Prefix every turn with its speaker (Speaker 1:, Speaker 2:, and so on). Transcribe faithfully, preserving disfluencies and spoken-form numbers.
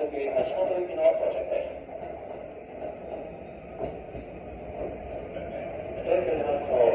Speaker 1: 系橋本行きの到着です。東京で発送